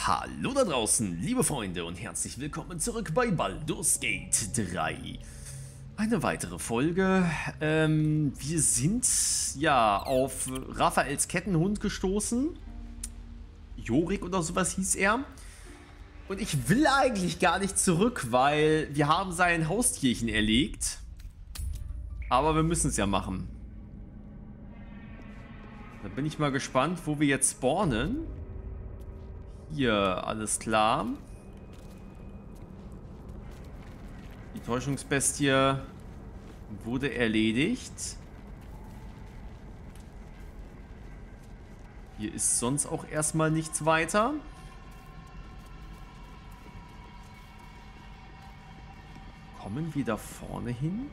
Hallo da draußen, liebe Freunde, und herzlich willkommen zurück bei Baldur's Gate 3. Eine weitere Folge. Wir sind ja auf Raphaels Kettenhund gestoßen. Jorik oder sowas hieß er. Und ich will eigentlich gar nicht zurück, weil wir haben sein Haustierchen erlegt. Aber wir müssen es ja machen. Da bin ich mal gespannt, wo wir jetzt spawnen. Hier, alles klar. Die Täuschungsbestie wurde erledigt. Hier ist sonst auch erstmal nichts weiter. Kommen wir da vorne hin?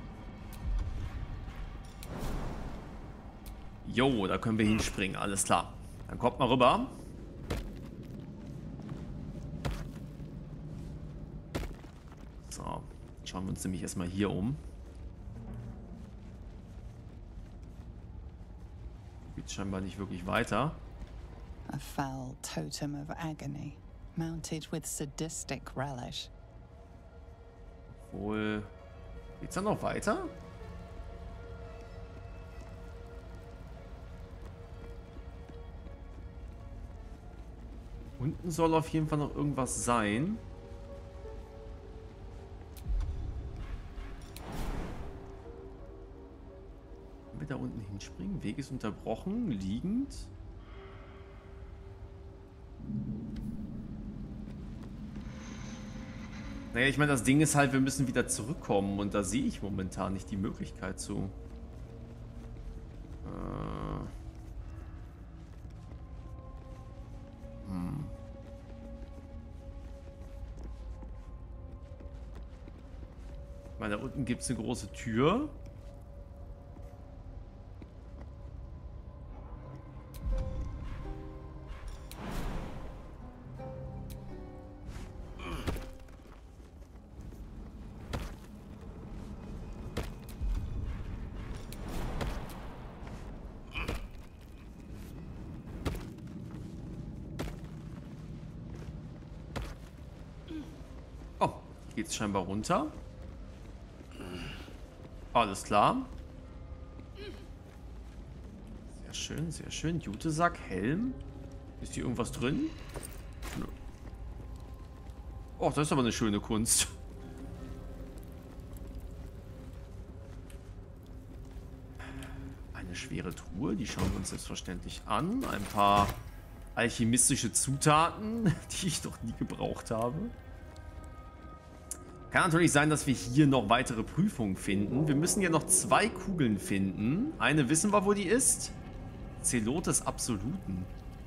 Jo, da können wir hinspringen, alles klar. Dann kommt mal rüber. So, schauen wir uns nämlich erstmal hier um. Geht scheinbar nicht wirklich weiter. A foul totem of agony, mounted with sadistic relish. Wohl. Geht's da noch weiter? Unten soll auf jeden Fall noch irgendwas sein. Können wir da unten hinspringen? Weg ist unterbrochen, liegend. Naja, ich meine, das Ding ist halt, wir müssen wieder zurückkommen und da sehe ich momentan nicht die Möglichkeit zu. Ich meine, da unten gibt es eine große Tür. Oh, hier geht es scheinbar runter. Alles klar. Sehr schön, sehr schön. Jutesack, Helm. Ist hier irgendwas drin? Nö. Oh, das ist aber eine schöne Kunst. Eine schwere Truhe, die schauen wir uns selbstverständlich an. Ein paar alchemistische Zutaten, die ich noch nie gebraucht habe. Kann natürlich sein, dass wir hier noch weitere Prüfungen finden. Wir müssen ja noch 2 Kugeln finden. Eine wissen wir, wo die ist. Zelot des Absoluten.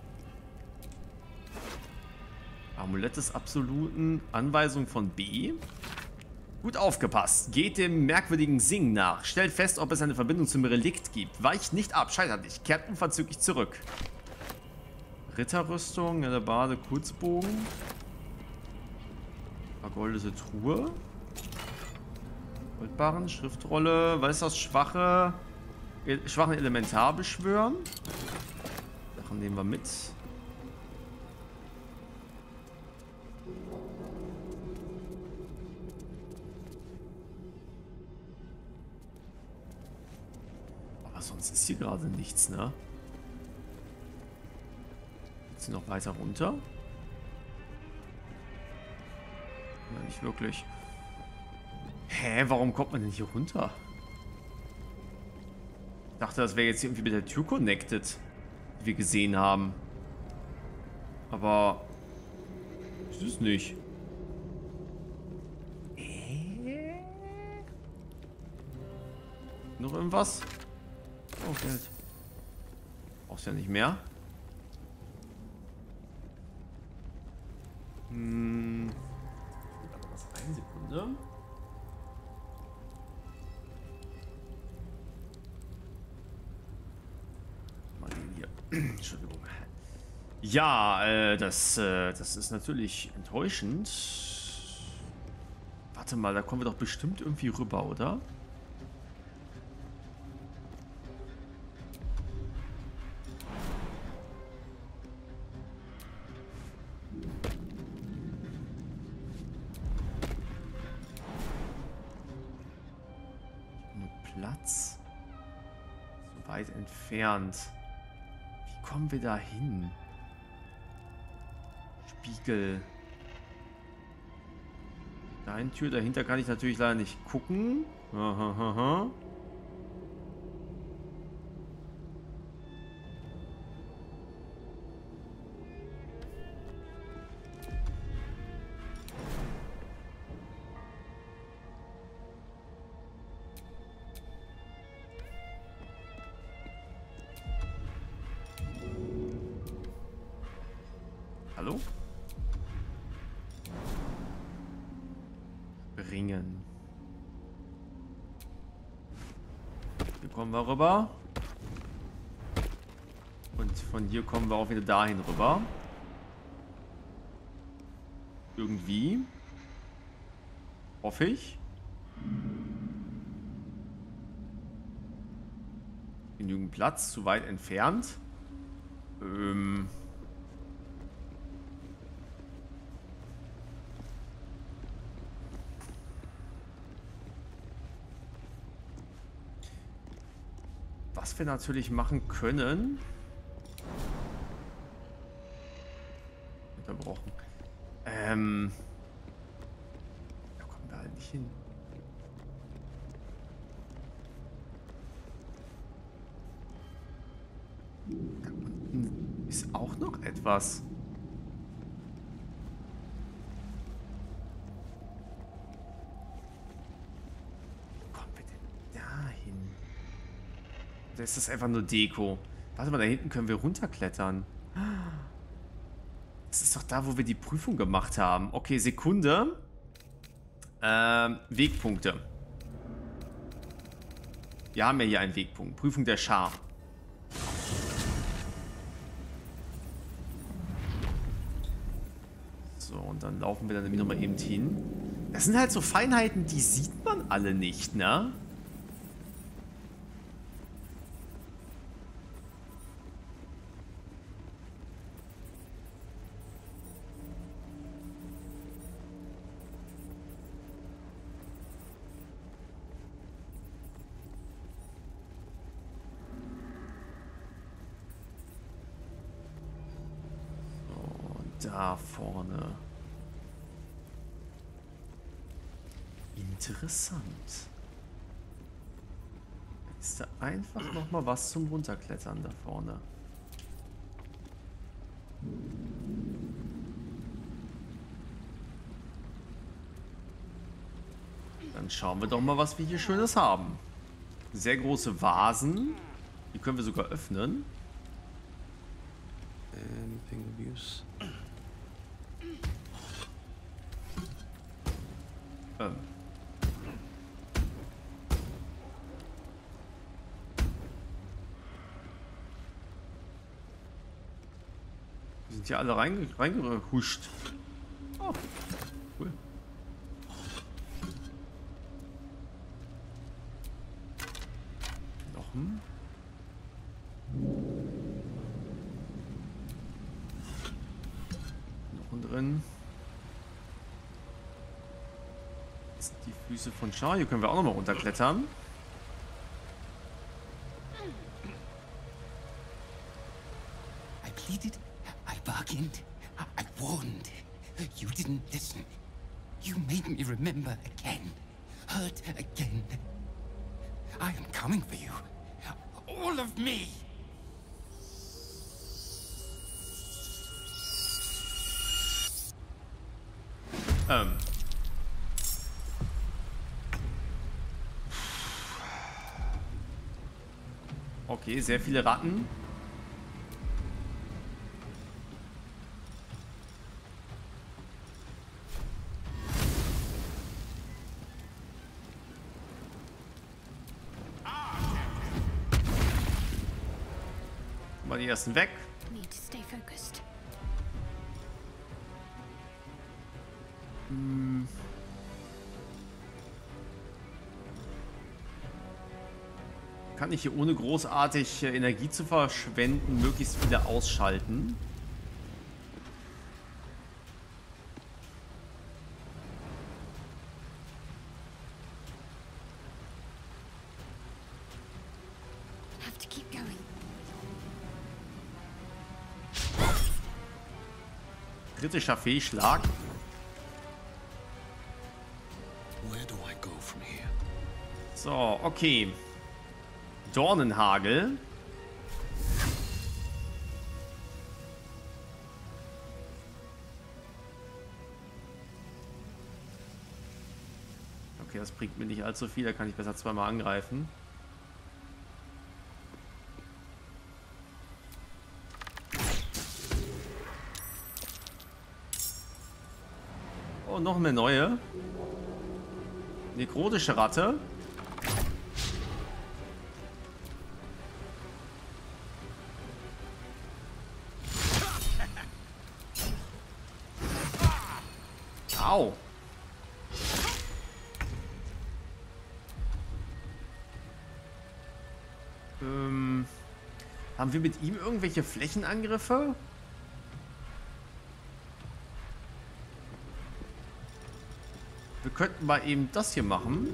Amulett des Absoluten. Anweisung von B. Gut aufgepasst. Geht dem merkwürdigen Singen nach. Stellt fest, ob es eine Verbindung zum Relikt gibt. Weicht nicht ab. Scheitert nicht. Kehrt unverzüglich zurück. Ritterrüstung. Ja, der Bade. Kurzbogen. Vergoldete Truhe. Goldbarren, Schriftrolle. Was ist das? Schwachen Elementar beschwören. Sachen nehmen wir mit. Aber sonst ist hier gerade nichts, ne? Geht's hier noch weiter runter? Ja, nicht wirklich. Hä, warum kommt man denn hier runter? Ich dachte, das wäre jetzt irgendwie mit der Tür connected, die wir gesehen haben. Aber ist es nicht. Noch irgendwas? Oh, Geld. Brauchst ja nicht mehr. Aber was? Eine Sekunde. Mal den hier. Entschuldigung. Ja, das ist natürlich enttäuschend. Warte mal, da kommen wir doch bestimmt irgendwie rüber, oder? weit entfernt. Wie kommen wir da hin? Spiegel. Deine Tür, dahinter kann ich natürlich leider nicht gucken. Aha. Hallo? Bringen. Hier kommen wir rüber. Und von hier kommen wir auch wieder dahin rüber. Irgendwie. Hoffe ich. Genügend Platz, zu weit entfernt. Was wir natürlich machen können. Unterbrochen. Da kommen wir halt nicht hin. Da unten ist auch noch etwas. Wo kommen wir denn dahin? Oder ist das einfach nur Deko? Warte mal, da hinten können wir runterklettern. Das ist doch da, wo wir die Prüfung gemacht haben. Okay, Sekunde. Wegpunkte. Wir haben ja hier einen Wegpunkt. Prüfung der Schar. So, und dann laufen wir dann nämlich nochmal eben hin. Das sind halt so Feinheiten, die sieht man alle nicht, ne? Da vorne. Interessant. Ist da einfach noch mal was zum Runterklettern da vorne? Dann schauen wir doch mal, was wir hier Schönes haben. Sehr große Vasen. Die können wir sogar öffnen. Anything of use? Die sind ja alle reingehuscht. Oh, cool. Knochen. Knochen drin. Das sind die Füße von Char. Hier können wir auch nochmal runterklettern. I pleaded, I bargained, I warned. You didn't listen. You made me remember again, hurt again. I am coming for you. All of me. Okay, sehr viele Ratten. Mal die ersten weg. Need to stay focused. Kann ich hier ohne großartig Energie zu verschwenden, möglichst viele ausschalten. Have to keep Kritischer Fehlschlag. So, okay. Dornenhagel. Okay, das bringt mir nicht allzu viel, da kann ich besser zweimal angreifen. Oh, noch eine neue. Nekrotische Ratte. Au. Haben wir mit ihm irgendwelche Flächenangriffe? Wir könnten mal eben das hier machen.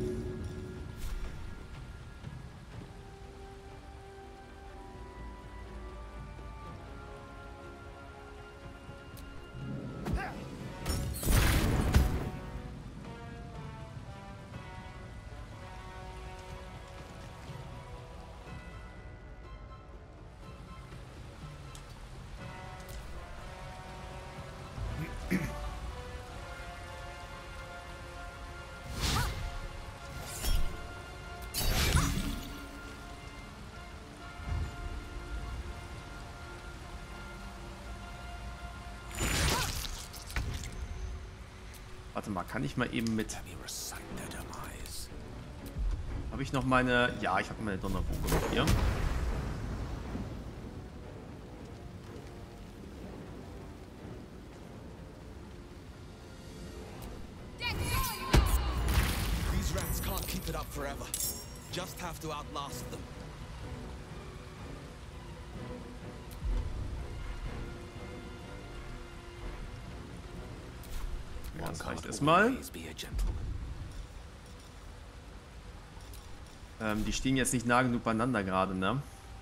Warte mal, kann ich mal eben mit... Habe ich noch meine... Ja, ich habe meine Donnerbogen noch hier. These rats can't keep it up forever. Just have to outlast them. Das reicht erstmal. Die stehen jetzt nicht nah genug beieinander gerade, ne?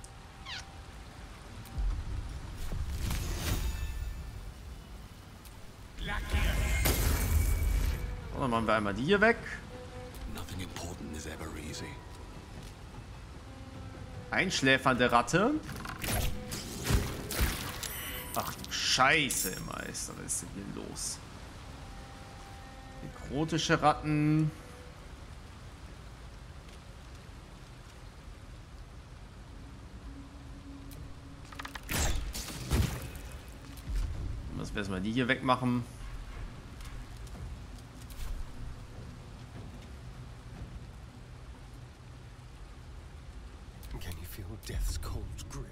So, dann machen wir einmal die hier weg. Einschläfernde Ratte. Ach du Scheiße, Meister, was ist denn hier los? Nekrotische Ratten. Müssen wir erstmal die hier wegmachen. Can you feel death's cold grip?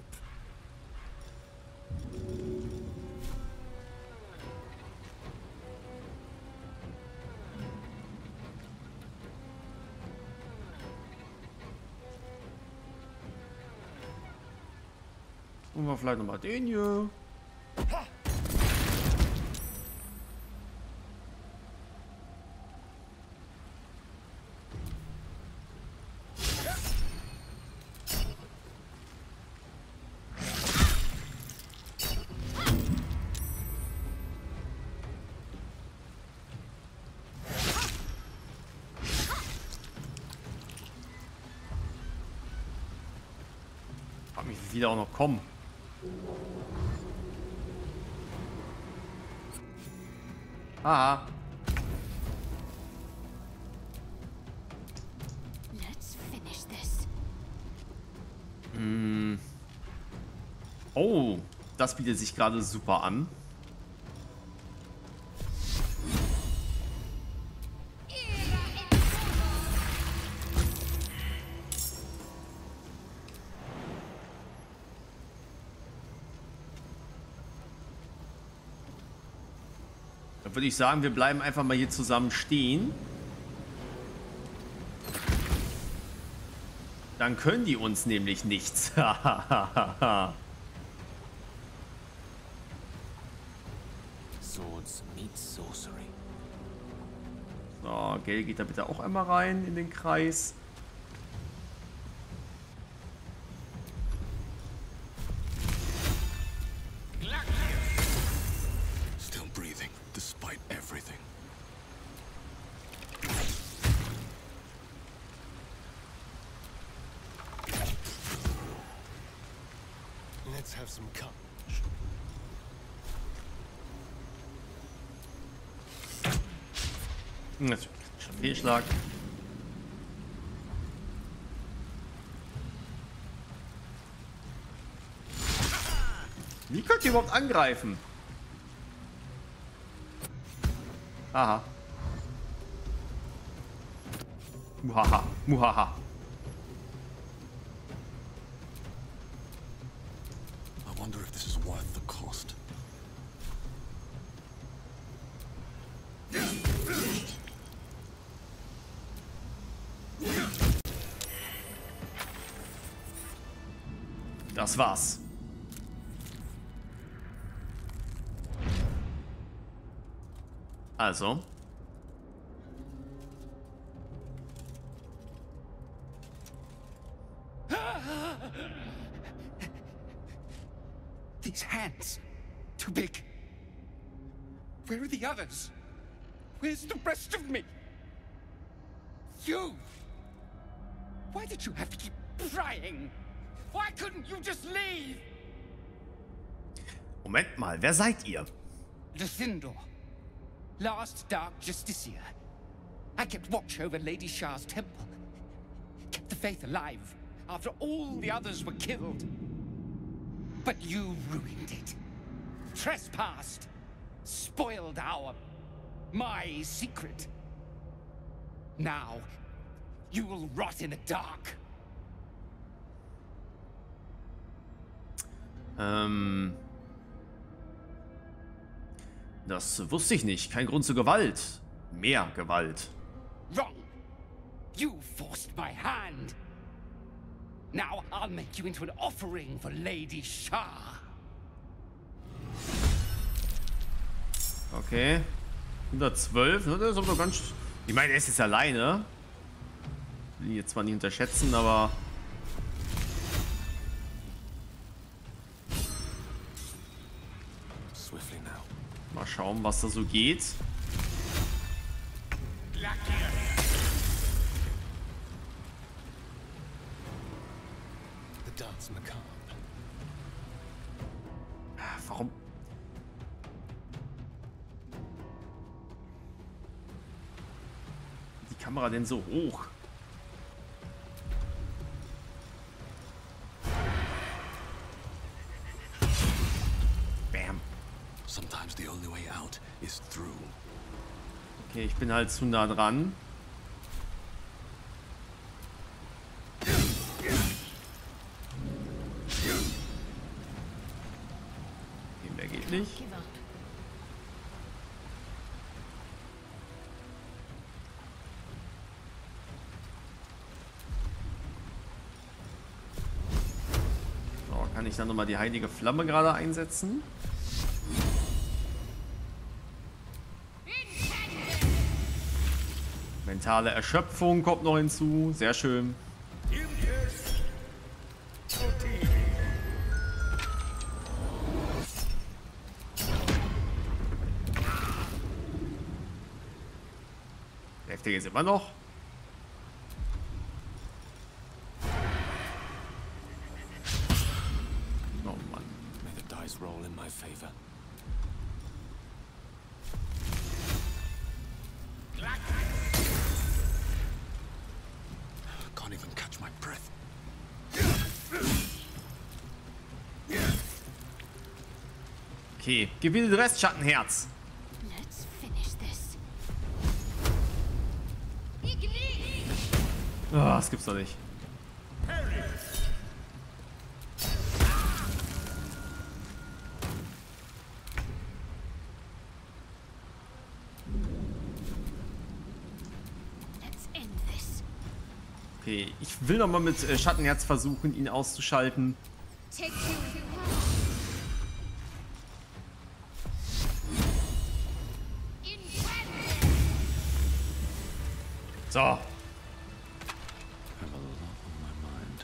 Und wir vielleicht nochmal den hier. Frag mich, wie viele auch noch kommen. Aha. Let's finish this. Oh, das bietet sich gerade super an. Dann würde ich sagen, wir bleiben einfach mal hier zusammen stehen. Dann können die uns nämlich nichts. Swords meet sorcery. So, Gale geht da bitte auch einmal rein in den Kreis. Still breathing. Let's have some cut. Das ist schon ein Fehlschlag. Wie könnt ihr überhaupt angreifen? Aha. Muhaha. Muhaha. I wonder if this is worth the cost. Das war's. Also. These hands. Too big. Where are the others? Where's the rest of me? You! Why did you have to keep prying? Why couldn't you just leave? Moment mal, wer seid ihr? Luthindor, last Dark Justiciar. I kept watch over Lady Shah's temple. Kept the faith alive after all the others were killed. But you ruined it. Trespassed. Spoiled my secret. Now, you will rot in the dark. Das wusste ich nicht. Kein Grund zur Gewalt. Mehr Gewalt. Wrong. You forced my hand. Now I'll make you into an offering for Lady Shah. Okay. 112, ne? Das ist aber ganz... Ich meine, er ist jetzt alleine. Will ihn jetzt zwar nicht unterschätzen, aber... Swiftly now. Mal schauen, was da so geht. The dance macabre. Warum? Die Kamera denn so hoch? Bam. Sometimes the only way out is through. Okay, ich bin halt zu nah dran. Okay, mehr geht nicht. Give up. So, kann ich dann nochmal die heilige Flamme gerade einsetzen? Mentale Erschöpfung kommt noch hinzu. Sehr schön. Der Heftige ist immer noch. Oh Mann. May the dice roll in my favor. Can't even catch my breath. Okay, gewinne den Rest, Schattenherz. Let's finish this. Oh, das gibt's doch nicht. Let's end this. Okay, ich will noch mal mit Schattenherz versuchen, ihn auszuschalten. Take two if you can. So. Have a lot on my mind.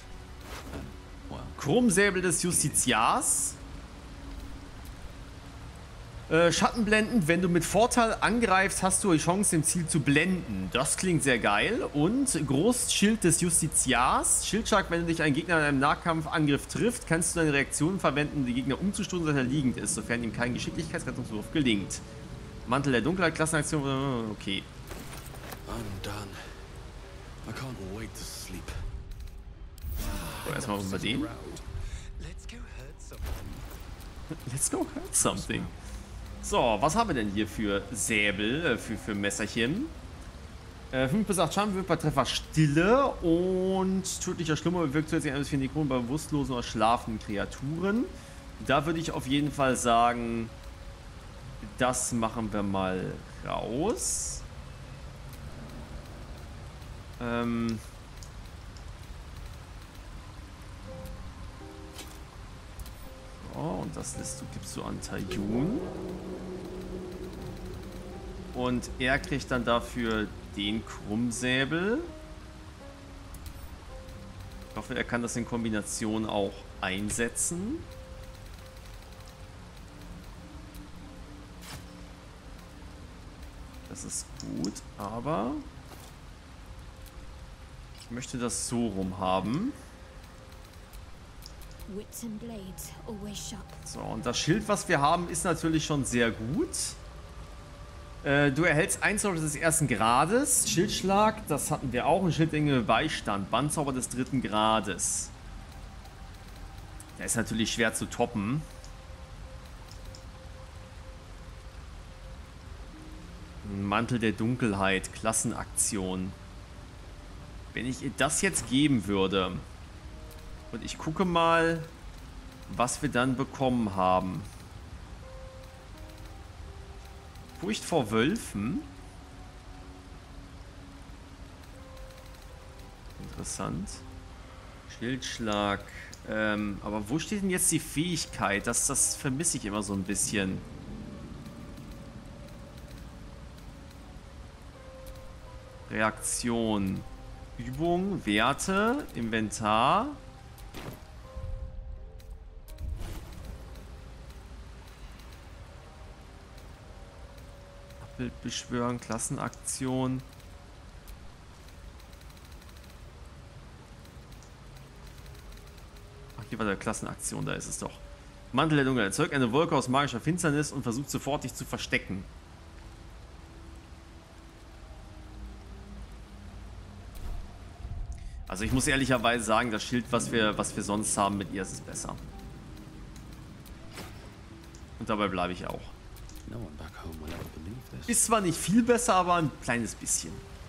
Well, Chromsäbel des Justiziars. Schattenblenden, wenn du mit Vorteil angreifst, hast du die Chance, dem Ziel zu blenden. Das klingt sehr geil. Und Großschild des Justiziars. Schildschlag, wenn du dich ein Gegner in einem Nahkampfangriff trifft, kannst du deine Reaktion verwenden, um die Gegner umzustoßen, dass er liegend ist, sofern ihm kein Geschicklichkeitsrettungswurf gelingt. Mantel der Dunkelheit, Klassenaktion, okay. I'm done. I can't wait to sleep. So, erstmal über den. Let's go hurt someone. Let's go hurt something. So, was haben wir denn hier für Säbel, für Messerchen? 5 bis 8 Schaden wirkt bei Treffer Stille und tödlicher Schlummer bewirkt zusätzlich 1 bis 4 Nekronen bei bewusstlosen oder schlafenden Kreaturen. Da würde ich auf jeden Fall sagen, das machen wir mal raus. So, und das gibst du an Taiyun. Und er kriegt dann dafür den Krummsäbel. Ich hoffe, er kann das in Kombination auch einsetzen. Das ist gut, aber ich möchte das so rum haben. Wits and blades, always sharp. So, und das Schild, was wir haben, ist natürlich schon sehr gut. Du erhältst 1 Zauber des 1. Grades. Schildschlag, das hatten wir auch. Und Schildlänge Beistand. Bandzauber des 3. Grades. Der ist natürlich schwer zu toppen. Mantel der Dunkelheit. Klassenaktion. Wenn ich ihr das jetzt geben würde und ich gucke mal, was wir dann bekommen haben. Furcht vor Wölfen. Interessant. Schildschlag. Aber wo steht denn jetzt die Fähigkeit? Das vermisse ich immer so ein bisschen. Reaktion. Übung, Werte, Inventar. Abbild beschwören, Klassenaktion. Ach, hier war der Klassenaktion, da ist es doch. Mantel der Dunkelheit. Erzeugt eine Wolke aus magischer Finsternis und versucht sofort, dich zu verstecken. Also ich muss ehrlicherweise sagen, das Schild, was wir sonst haben mit ihr, ist es besser. Und dabei bleibe ich auch. Ist zwar nicht viel besser, aber ein kleines bisschen.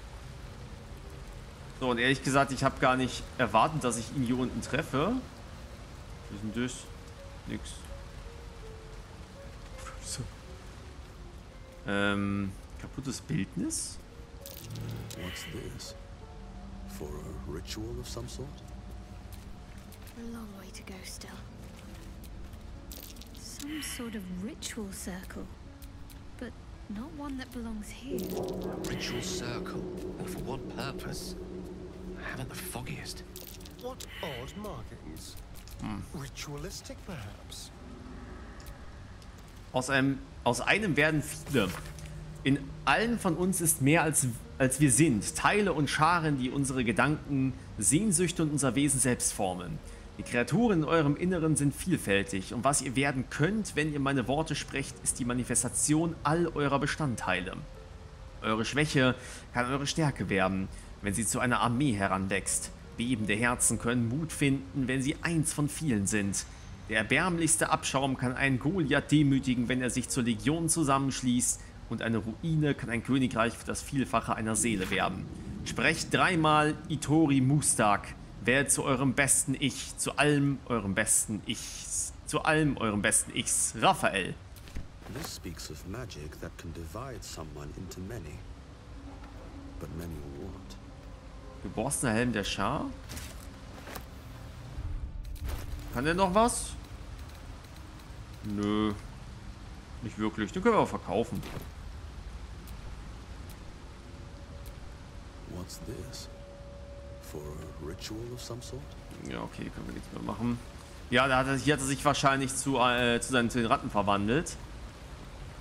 So, und ehrlich gesagt, ich habe gar nicht erwartet, dass ich ihn hier unten treffe. Was ist denn das? Nix. Kaputtes Bildnis? What's this? For a ritual of some sort? A long way to go still. Some sort of ritual circle, but not one that belongs here. A ritual circle? And for what purpose? I haven't the foggiest. What odd markings? Ritualistic, perhaps? Aus einem werden viele. In allen von uns ist mehr als wir sind. Teile und Scharen, die unsere Gedanken, Sehnsüchte und unser Wesen selbst formen. Die Kreaturen in eurem Inneren sind vielfältig und was ihr werden könnt, wenn ihr meine Worte sprecht, ist die Manifestation all eurer Bestandteile. Eure Schwäche kann eure Stärke werden, wenn sie zu einer Armee heranwächst. Bebende Herzen können Mut finden, wenn sie eins von vielen sind. Der erbärmlichste Abschaum kann einen Goliath demütigen, wenn er sich zur Legion zusammenschließt. Und eine Ruine kann ein Königreich für das Vielfache einer Seele werden. Sprecht dreimal Itori Mustak. Werdet zu eurem besten Ich, zu allem eurem besten Ichs. Zu allem eurem besten Ichs. Raphael. This speaks of magic that can divide someone into many. But many won't. Geborstener Helm der Schar. Kann der noch was? Nö. Nicht wirklich. Den können wir auch verkaufen. What's this? For a ritual of some sort? Ja, okay, können wir nichts mehr machen. Ja, hier hat er sich wahrscheinlich zu den Ratten verwandelt.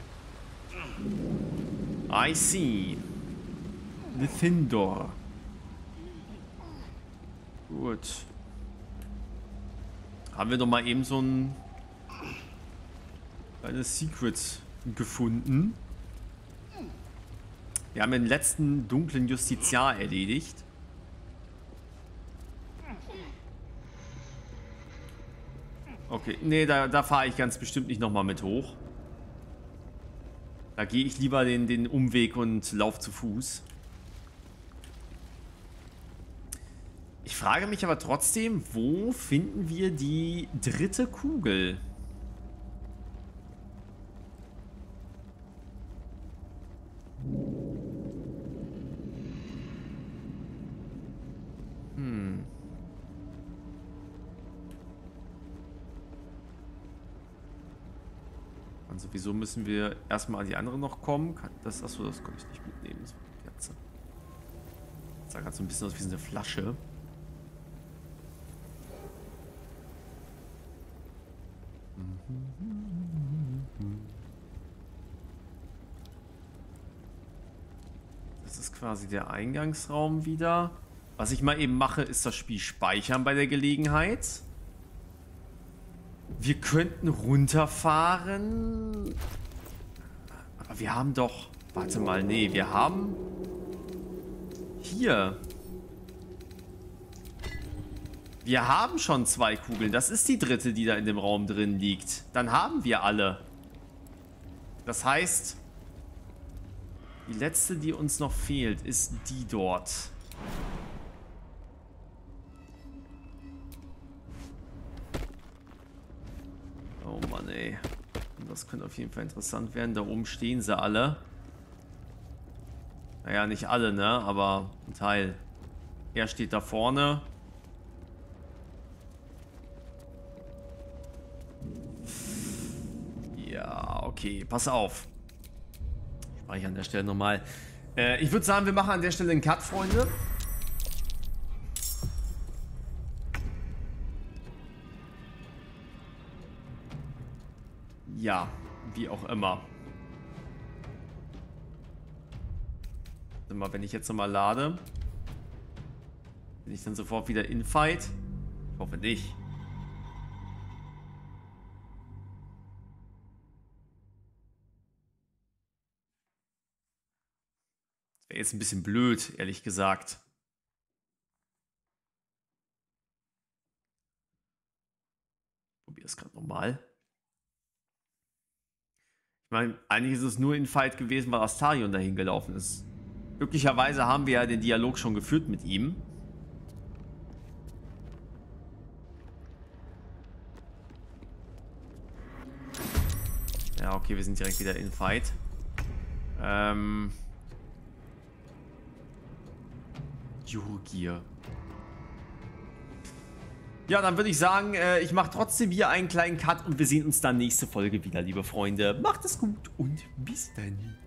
I see. Lithindor. Gut. Haben wir doch mal eben so ein kleines Secret gefunden. Wir haben den letzten dunklen Justiziar erledigt. Okay, nee, da fahre ich ganz bestimmt nicht nochmal mit hoch. Da gehe ich lieber den Umweg und laufe zu Fuß. Ich frage mich aber trotzdem, wo finden wir die dritte Kugel? Und sowieso müssen wir erstmal an die andere noch kommen. Achso, das konnte ich nicht mitnehmen. Das war die Kerze. Das sah gerade so ein bisschen aus wie so eine Flasche. Das ist quasi der Eingangsraum wieder. Was ich mal eben mache, ist das Spiel speichern bei der Gelegenheit. Wir könnten runterfahren. Aber wir haben doch... Warte mal, nee, wir haben... Hier. Wir haben schon 2 Kugeln. Das ist die dritte, die da in dem Raum drin liegt. Dann haben wir alle. Das heißt... Die letzte, die uns noch fehlt, ist die dort. Oh Mann, ey. Das könnte auf jeden Fall interessant werden. Da oben stehen sie alle. Naja, nicht alle, ne? Aber ein Teil. Er steht da vorne. Ja, okay. Pass auf. Ich an der Stelle nochmal. Ich würde sagen, wir machen an der Stelle einen Cut, Freunde. Ja, wie auch immer. Wenn ich jetzt nochmal lade, bin ich dann sofort wieder in Fight? Ich hoffe nicht. Das wäre jetzt ein bisschen blöd, ehrlich gesagt. Ich probiere es gerade nochmal. Ich meine, eigentlich ist es nur in Fight gewesen, weil Astarion dahin gelaufen ist. Glücklicherweise haben wir ja den Dialog schon geführt mit ihm. Ja, okay, wir sind direkt wieder in Fight. Jurgir. Ja, dann würde ich sagen, ich mache trotzdem hier einen kleinen Cut und wir sehen uns dann nächste Folge wieder, liebe Freunde. Macht es gut und bis dann.